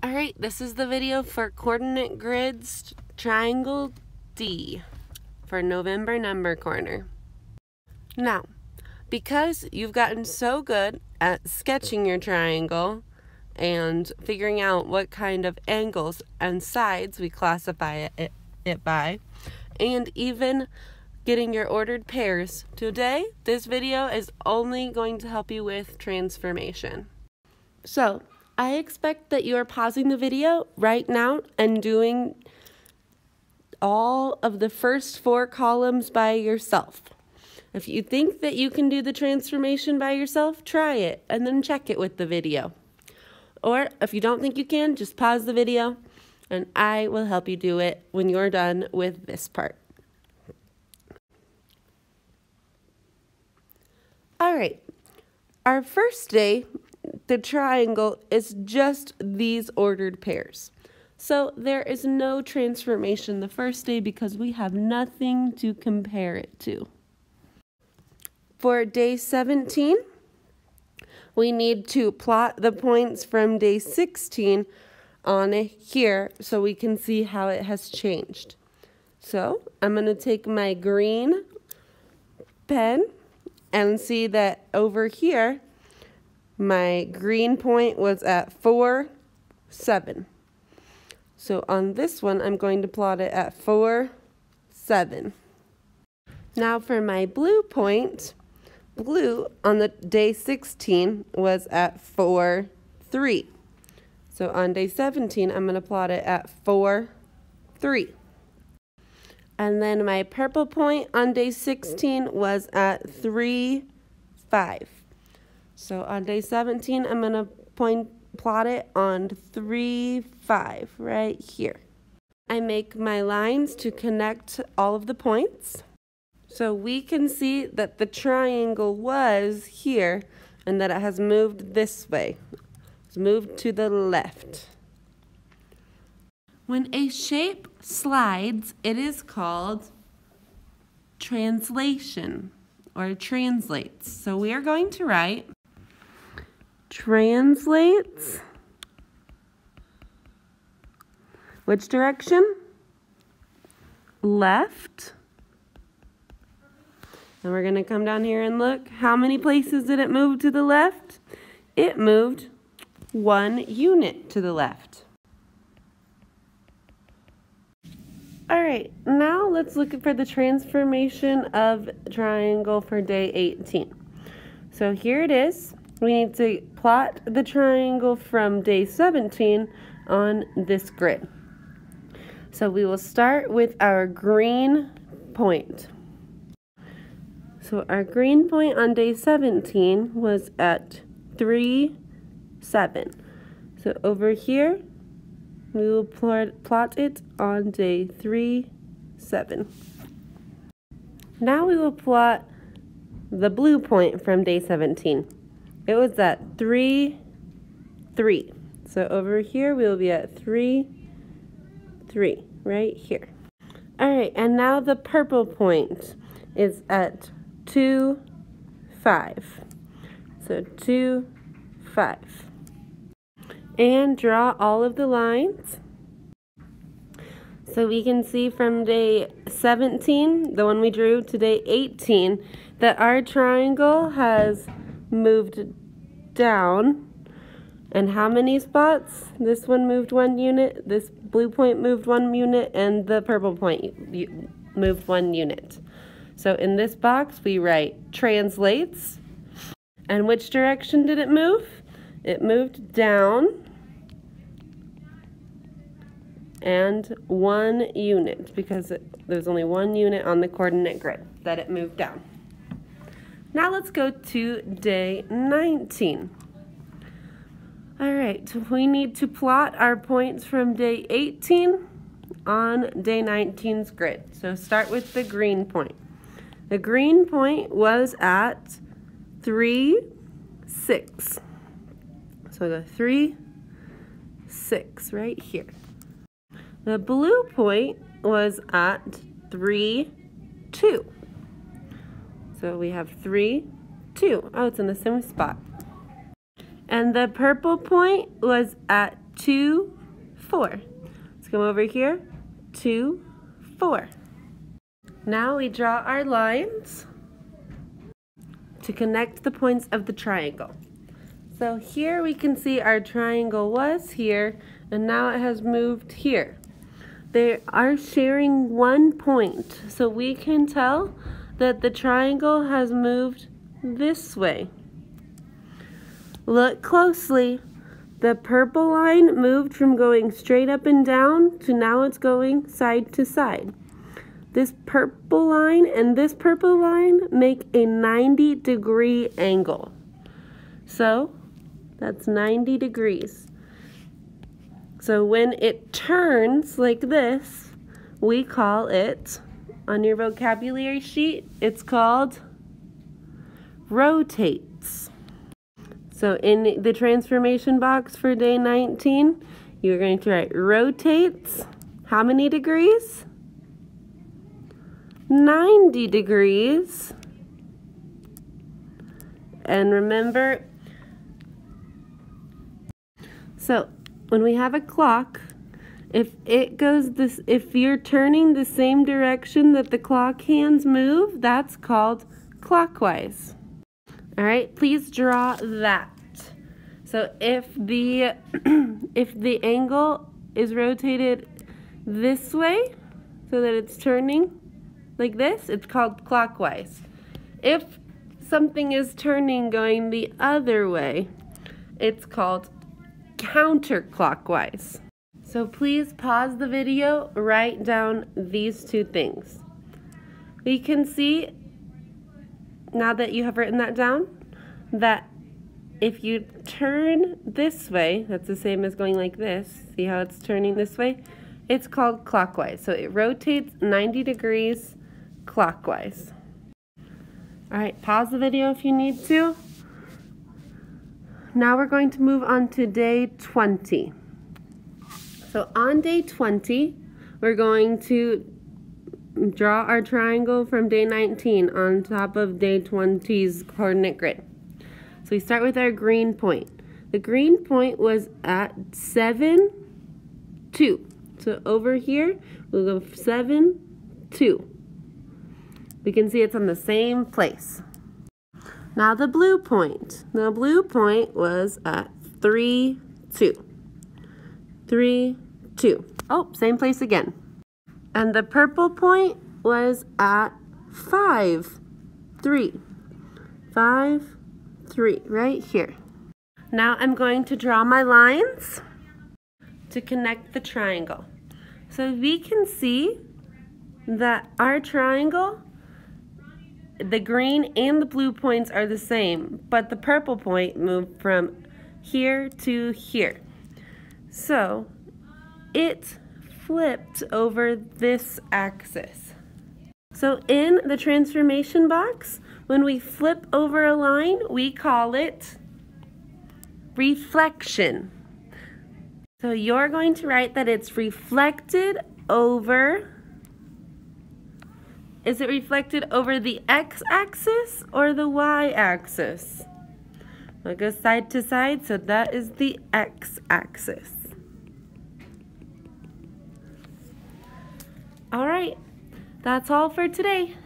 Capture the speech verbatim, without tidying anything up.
Alright, this is the video for coordinate grids triangle D for November number corner. Now, because you've gotten so good at sketching your triangle and figuring out what kind of angles and sides we classify it, it by, and even getting your ordered pairs, today this video is only going to help you with transformation. So, I expect that you are pausing the video right now and doing all of the first four columns by yourself. If you think that you can do the transformation by yourself, try it and then check it with the video. Or if you don't think you can, just pause the video and I will help you do it when you're done with this part. All right, our first day, the triangle is just these ordered pairs. So there is no transformation the first day because we have nothing to compare it to. For day seventeen, we need to plot the points from day sixteen on here so we can see how it has changed. So I'm going to take my green pen and see that over here, my green point was at four, seven. So on this one, I'm going to plot it at four, seven. Now for my blue point, blue on the day sixteen was at four, three. So on day seventeen, I'm going to plot it at four, three. And then my purple point on day sixteen was at three, five. So on day seventeen, I'm going to point plot it on three, five, right here. I make my lines to connect all of the points. So we can see that the triangle was here and that it has moved this way. It's moved to the left. When a shape slides, it is called translation or translates. So we are going to write translates. Which direction? Left. And we're going to come down here and look. How many places did it move to the left? It moved one unit to the left. All right, now let's look for the transformation of triangle for day eighteen. So here it is. We need to plot the triangle from day seventeen on this grid. So we will start with our green point. So our green point on day seventeen was at three, seven. So over here, we will plot, plot it on day three, seven. Now we will plot the blue point from day seventeen. It was at three, three. So over here, we will be at three, three, right here. All right, and now the purple point is at two, five. So two, five. And draw all of the lines. So we can see from day seventeen, the one we drew, to day eighteen, that our triangle has moved down. And how many spots? This one moved one unit, this blue point moved one unit, and the purple point moved one unit. So in this box, we write translates. And which direction did it move? It moved down and one unit because it, there's only one unit on the coordinate grid that it moved down. Now let's go to day nineteen. All right, we need to plot our points from day eighteen on day nineteen's grid. So start with the green point. The green point was at three, six. So the three, six right here. The blue point was at three, two. So we have three, two. Oh, it's in the same spot. And the purple point was at two, four. Let's come over here, two, four. Now we draw our lines to connect the points of the triangle. So here we can see our triangle was here, and now it has moved here. They are sharing one point, so we can tell that the triangle has moved this way. Look closely. The purple line moved from going straight up and down to now it's going side to side. This purple line and this purple line make a ninety degree angle. So that's ninety degrees. So when it turns like this, we call it, on your vocabulary sheet, it's called rotates. So in the transformation box for day nineteen, you're going to write rotates. How many degrees? ninety degrees. And remember, so when we have a clock, if it goes this, if you're turning the same direction that the clock hands move, that's called clockwise. All right, please draw that. So if the if the angle is rotated this way, so that it's turning like this, it's called clockwise. If something is turning going the other way, it's called counterclockwise. So please pause the video, write down these two things. We can see, now that you have written that down, that if you turn this way, that's the same as going like this, see how it's turning this way? It's called clockwise. So it rotates ninety degrees clockwise. All right, pause the video if you need to. Now we're going to move on to day twenty. So on day twenty, we're going to draw our triangle from day nineteen on top of day twenty's coordinate grid. So we start with our green point. The green point was at seven, two. So over here, we'll go seven, two. We can see it's on the same place. Now the blue point. The blue point was at three, two. three, two. Oh, same place again. And the purple point was at five, three. five, three, right here. Now I'm going to draw my lines to connect the triangle. So we can see that our triangle, the green and the blue points are the same, but the purple point moved from here to here. So it flipped over this axis. So in the transformation box, when we flip over a line, we call it reflection. So you're going to write that it's reflected over. Is it reflected over the x-axis or the y-axis? We'll go side to side, so that is the x-axis. All right, that's all for today.